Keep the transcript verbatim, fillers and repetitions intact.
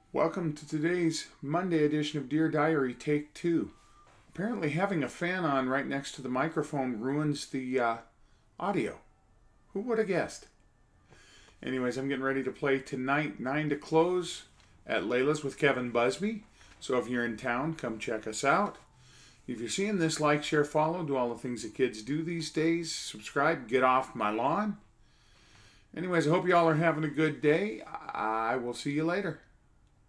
Welcome to today's Monday edition of Dear Diary Take Two. Apparently having a fan on right next to the microphone ruins the uh, audio. Who would have guessed? Anyways, I'm getting ready to play tonight, nine to close at Laylas with Kevin Busby. So if you're in town, come check us out. If you're seeing this, like, share, follow, do all the things that kids do these days. Subscribe, get off my lawn. Anyways, I hope you all are having a good day. I will see you later.